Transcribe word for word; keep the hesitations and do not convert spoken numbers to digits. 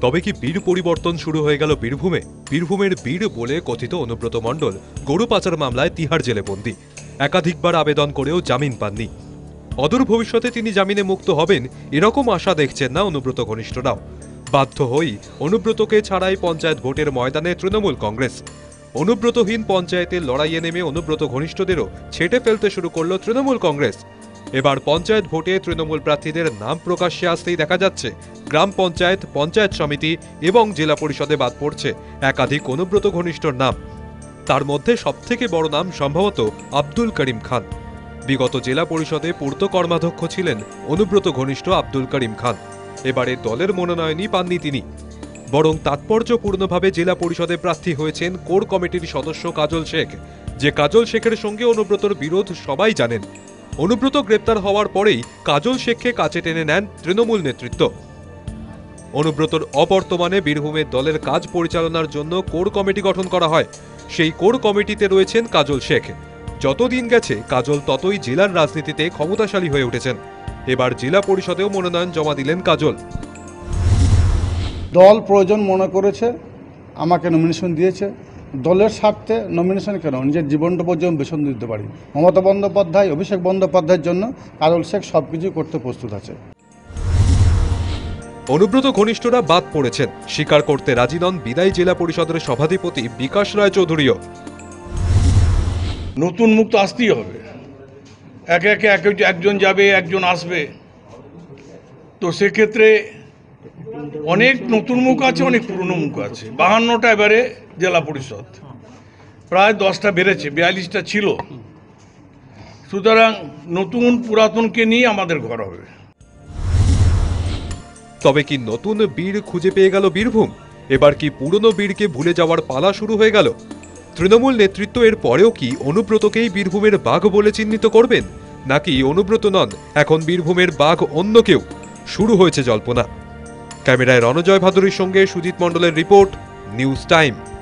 তবে কি বীর পরিবর্তন শুরু হয়ে গেল বীরভূমে? বীরভূমের বীর বলে কথিত অনুব্রত মণ্ডল গরু পাচার মামলায় তিহার জেলে বন্দী। একাধিকবার আবেদন করেও জামিন পাননি। অদূর ভবিষ্যতে তিনি জামিনে মুক্ত হবেন এরকম আশা দেখছেন না অনুব্রত ঘনিষ্ঠরাও। বাধ্য হয়েই অনুব্রতকে ছাড়াই পঞ্চায়েত ভোটের ময়দানে তৃণমূল কংগ্রেস। অনুব্রতহীন পঞ্চায়েতের লড়াইয়ে নেমে অনুব্রত ঘনিষ্ঠদেরও ছেটে ফেলতে শুরু করল তৃণমূল কংগ্রেস। এবার পঞ্চায়েত ভোটে তৃণমূল প্রার্থীদের নাম প্রকাশ্যে আসতেই দেখা যাচ্ছে গ্রাম পঞ্চায়েত, পঞ্চায়েত সমিতি এবং জেলা পরিষদে বাদ পড়ছে একাধিক অনুব্রত ঘনিষ্ঠর নাম। তার মধ্যে সবথেকে বড় নাম সম্ভবত আব্দুল করিম খান। বিগত জেলা পরিষদে পূর্ত কর্মাধ্যক্ষ ছিলেন অনুব্রত ঘনিষ্ঠ আব্দুল করিম খান। এবারে দলের মনোনয়নই পাননি তিনি, বরং তাৎপর্যপূর্ণভাবে জেলা পরিষদে প্রার্থী হয়েছেন কোর কমিটির সদস্য কাজল শেখ। যে কাজল শেখের সঙ্গে অনুব্রতর বিরোধ সবাই জানেন। অনুব্রত গ্রেপ্তার হওয়ার পরেই কাজল শেখকে কাছে টেনে নেন তৃণমূল নেতৃত্ব। অনুব্রতর অবর্তমানে বীরভূমের দলের কাজ পরিচালনার জন্য কোর কমিটি গঠন করা হয়। সেই কোর কমিটিতে রয়েছেন কাজল শেখ। যতদিন গেছে কাজল ততই জেলার রাজনীতিতে ক্ষমতাশালী হয়ে উঠেছেন। এবার জেলা পরিষদেও মনোনয়ন জমা দিলেন কাজল। দল প্রয়োজন মনে করেছে, আমাকে নমিনেশন দিয়েছে। দলের স্বার্থে নমিনেশন কেন, নিজের জীবনটা পর্যন্ত বেতন দিতে পারি। মমতা বন্দ্যোপাধ্যায়, অভিষেক বন্দ্যোপাধ্যায়ের জন্য কাজল শেখ সবকিছু করতে প্রস্তুত আছে। অনুব্রত ঘনিষ্ঠরা বাদ পড়েছেন, স্বীকার করতে রাজি নন বিদায়ী জেলা পরিষদের সভাধিপতি বিকাশ রায় চৌধুরীও। নতুন মুখ তো আসতেই হবে, একে একে একজন যাবে একজন আসবে, তো সেক্ষেত্রে অনেক নতুন মুখ আছে, অনেক পুরনো মুখ আছে। বাহান্নটা এবারে জেলা পরিষদ, প্রায় দশটা বেড়েছে, বিয়াল্লিশটা ছিল। সুতরাং নতুন পুরাতনকে নিয়ে আমাদের ঘর হবে। তবে কি নতুন বীর খুঁজে পেয়ে গেল বীরভূম? এবার কি পুরনো বীরকে ভুলে যাওয়ার পালা শুরু হয়ে গেল? তৃণমূল নেতৃত্ব এর পরেও কি অনুব্রতকেই বীরভূমের বাঘ বলে চিহ্নিত করবেন, নাকি অনুব্রত নন, এখন বীরভূমের বাঘ অন্য কেউ? শুরু হয়েছে জল্পনা। ক্যামেরায় রণজয় ভাদুরীর সঙ্গে সুজিত মণ্ডলের রিপোর্ট, নিউজ টাইম।